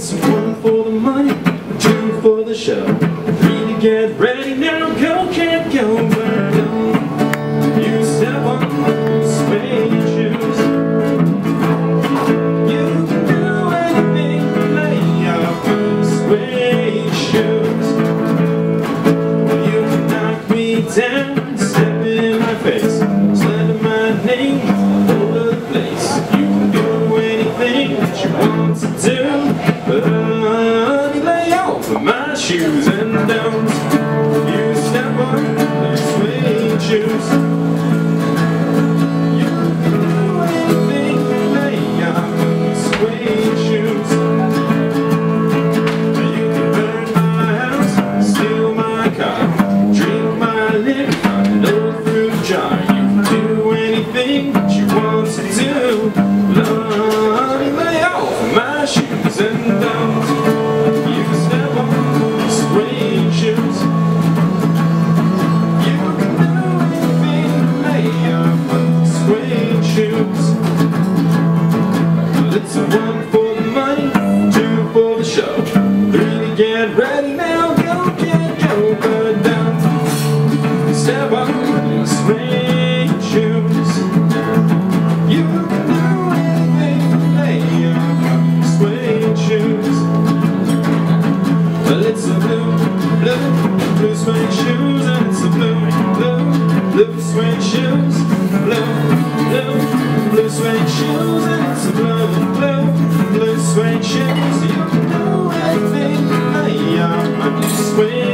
It's one for the money, two for the show. Three to get ready now, go, can't go, but don't you step on those suede shoes. You can do anything, lay off those suede shoes. You can knock me down, step in my face, slander my name all over the place. You can do anything that you want to do, but honey, lay off of my shoes and don't you step on those suede shoes. You can do anything, lay off those suede shoes. You can burn my house, steal my car, drink my liquor from an old fruit jar. You can do anything that you want to do, but honey, lay off of my shoes and don't you step on those suede shoes. You can do anything, lay off those suede shoes. Well, it's a one for the money, two for the show, three to get ready now, go, can't go, but don't step on those suede shoes. You can do anything, lay off those suede shoes. Well, it's a blue suede shoes, and it's a blue suede shoes, blue suede shoes, and it's a blue suede shoes. You can do anything, lay off those suede